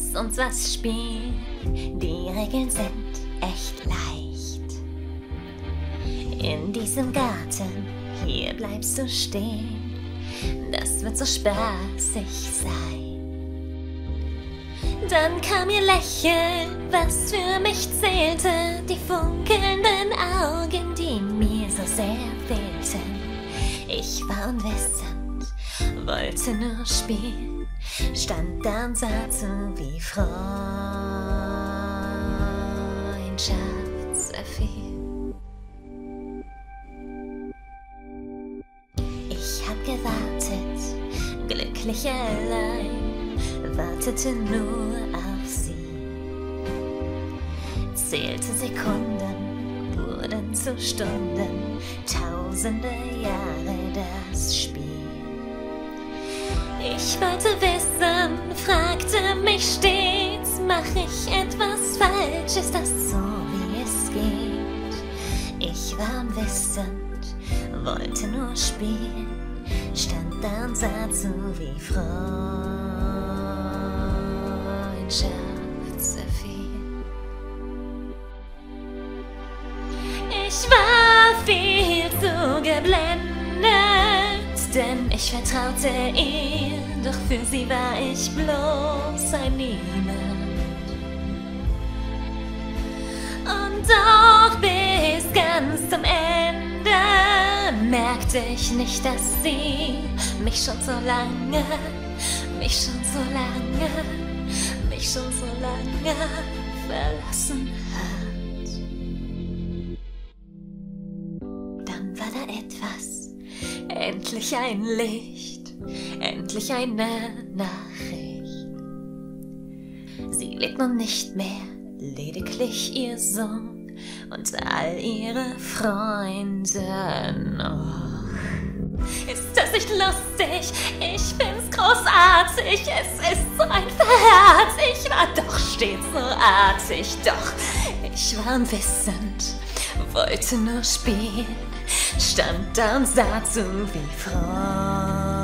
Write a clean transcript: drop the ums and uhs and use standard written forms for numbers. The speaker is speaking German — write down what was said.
Lass uns was spielen, die Regeln sind echt leicht. In diesem Garten, hier bleibst du stehen, das wird so spaßig sein. Dann kam ihr Lächeln, was für mich zählte, die funkelnden Augen, die mir so sehr fehlten. Ich war unwissend, wollte nur spielen, stand da und sah zu, wie Freundschaft zerfiel. Ich hab gewartet, glücklich allein, wartete nur auf sie. Zählte Sekunden, wurden zu Stunden, tausende Jahre das Spiel. Ich wollte wissen, fragte mich stets, mach ich etwas falsch, ist das so, wie es geht? Ich war unwissend, wollte nur spielen, stand da und sah zu, wie Freundschaft zerfiel. Ich war viel zu geblendet, denn ich vertraute ihr, doch für sie war ich bloß ein Niemand. Und doch bis ganz zum Ende merkte ich nicht, dass sie mich schon so lange verlassen hat. Dann war da etwas, endlich ein Licht, endlich eine Nachricht. Sie lebt nun nicht mehr, lediglich ihr Sohn und all ihre Freunde noch. Ist das nicht lustig? Ich find's großartig. Es ist so ein Verrat. Ich war doch stets so artig. Doch ich war unwissend, wollte nur spielen, stand da und sah zu, wie Freundschaft